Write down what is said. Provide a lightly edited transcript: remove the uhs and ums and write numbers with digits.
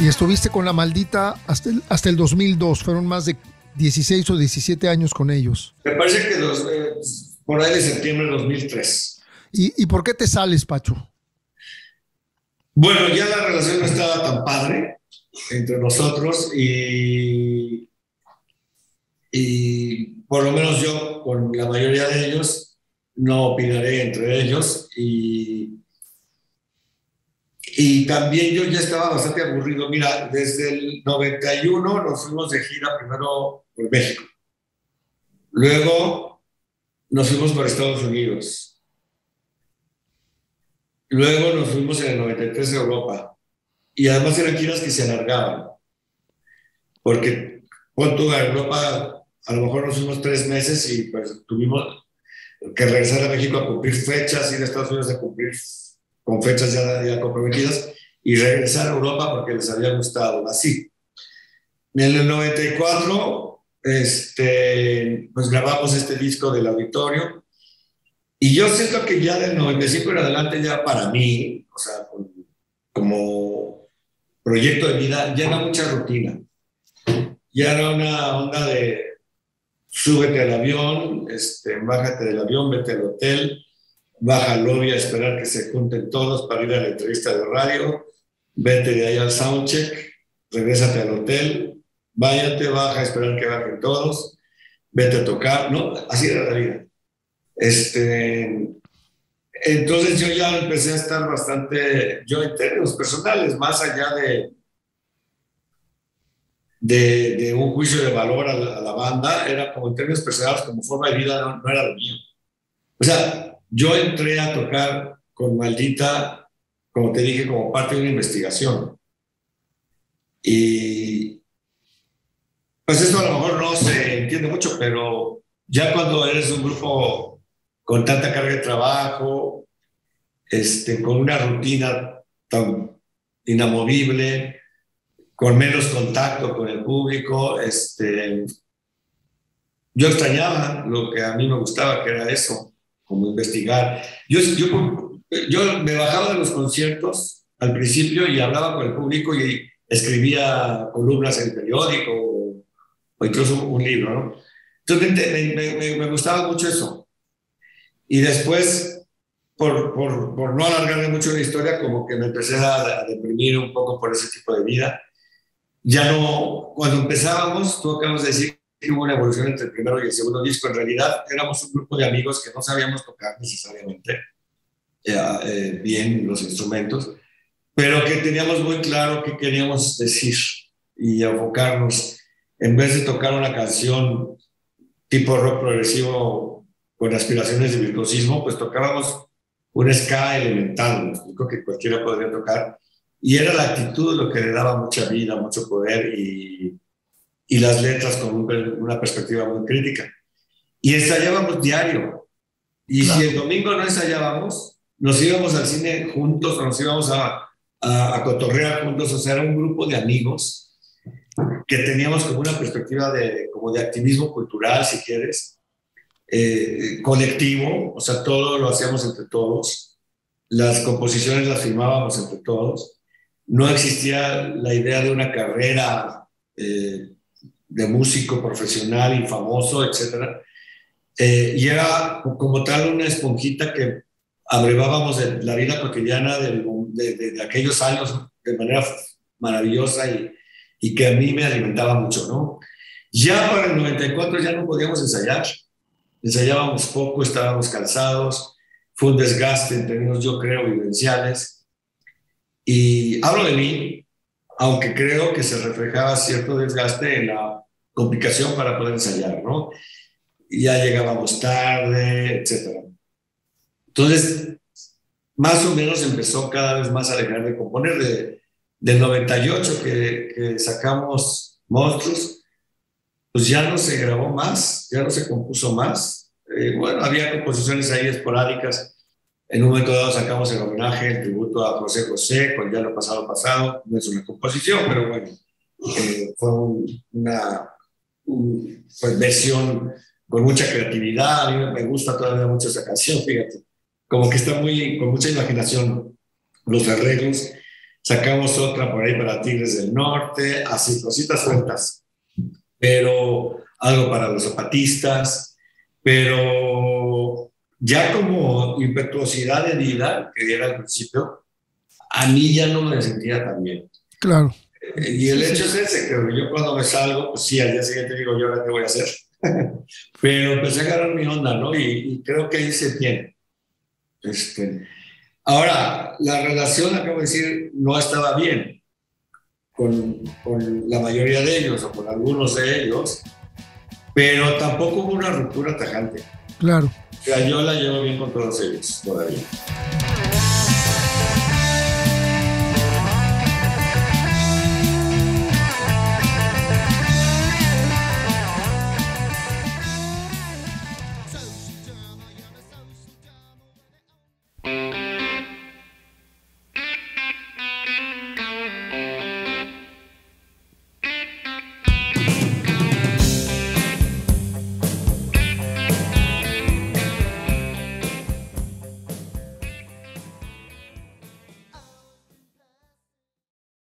Y estuviste con La Maldita hasta el 2002. Fueron más de 16 o 17 años con ellos. Me parece que por ahí de septiembre de 2003. ¿Y por qué te sales, Pacho? Bueno, ya la relación no estaba tan padre entre nosotros y por lo menos yo con la mayoría de ellos no opinaré entre ellos y también yo ya estaba bastante aburrido. Mira, desde el 91 nos fuimos de gira primero por México, luego nos fuimos por Estados Unidos, luego nos fuimos en el 93 a Europa y además eran giras que se alargaban porque pon tú a Europa, a lo mejor nos fuimos 3 meses y pues tuvimos que regresar a México a cumplir fechas, ir a Estados Unidos a cumplir con fechas ya comprometidas y regresar a Europa porque les había gustado, así. En el 94, pues grabamos este disco del Auditorio y yo siento que ya del 95 en adelante ya para mí, o sea, como proyecto de vida, ya era mucha rutina. Ya era una onda de súbete al avión, bájate del avión, vete al hotel, baja al lobby a esperar que se junten todos para ir a la entrevista de radio, vete de ahí al soundcheck, regrésate al hotel, váyate, baja a esperar que bajen todos, vete a tocar, ¿no? Así era la vida. Entonces yo ya empecé a estar bastante, yo en términos personales, más allá de un juicio de valor a la banda, era como en términos personales, como forma de vida, no era lo mío. O sea, yo entré a tocar con Maldita, como te dije, como parte de una investigación. Y pues esto a lo mejor no se entiende mucho, pero ya cuando eres un grupo con tanta carga de trabajo, con una rutina tan inamovible, con menos contacto con el público, yo extrañaba lo que a mí me gustaba, que era eso, como investigar. Yo me bajaba de los conciertos al principio y hablaba con el público y escribía columnas en el periódico o incluso un libro, ¿no? Entonces me gustaba mucho eso. Y después, por no alargarme mucho la historia, como que me empecé a deprimir un poco por ese tipo de vida. Ya no, cuando empezábamos, tú acabas de decir que hubo una evolución entre el primero y el segundo disco. En realidad éramos un grupo de amigos que no sabíamos tocar necesariamente bien los instrumentos, pero que teníamos muy claro qué queríamos decir y enfocarnos. En vez de tocar una canción tipo rock progresivo con aspiraciones de virtuosismo, pues tocábamos un ska elemental, ¿no? Que cualquiera podría tocar. Y era la actitud lo que le daba mucha vida, mucho poder y las letras con una perspectiva muy crítica. Y ensayábamos diario. Y claro, si el domingo no ensayábamos, nos íbamos al cine juntos o nos íbamos a cotorrear juntos. O sea, era un grupo de amigos que teníamos como una perspectiva como de activismo cultural, si quieres, colectivo. O sea, todo lo hacíamos entre todos. Las composiciones las firmábamos entre todos. No existía la idea de una carrera de músico profesional y famoso, etc. Y era como tal una esponjita que abrevábamos de la vida cotidiana de aquellos años de manera maravillosa y que a mí me alimentaba mucho, ¿no? Ya para el 94 ya no podíamos ensayar. Ensayábamos poco, estábamos cansados. Fue un desgaste en términos, yo creo, vivenciales. Y hablo de mí, aunque creo que se reflejaba cierto desgaste en la complicación para poder ensayar, ¿no? Y ya llegábamos tarde, etc. Entonces, más o menos empezó cada vez más a dejar de componer. Del 98 que sacamos Monstruos, pues ya no se grabó más, ya no se compuso más. Bueno, había composiciones ahí esporádicas. En un momento dado sacamos el homenaje, el tributo a José José, con Ya lo pasado pasado. No es una composición, pero bueno, fue una pues, versión con mucha creatividad. A mí me gusta todavía mucho esa canción, fíjate. Como que está con mucha imaginación los arreglos. sacamos otra por ahí para Tigres del Norte, así, cositas sueltas, pero algo para los zapatistas, pero ya como impetuosidad de vida, que era al principio, a mí ya no me sentía tan bien. Claro. Y el hecho es ese, que yo cuando me salgo, pues sí, al día siguiente digo, ¿yo ahora qué voy a hacer? Pero empecé a agarrar mi onda, ¿no? Y creo que ahí se tiene. Ahora, la relación, acabo de decir, no estaba bien con la mayoría de ellos o con algunos de ellos, pero tampoco hubo una ruptura tajante. Claro. O sea, yo la llevo bien con todos ellos todavía.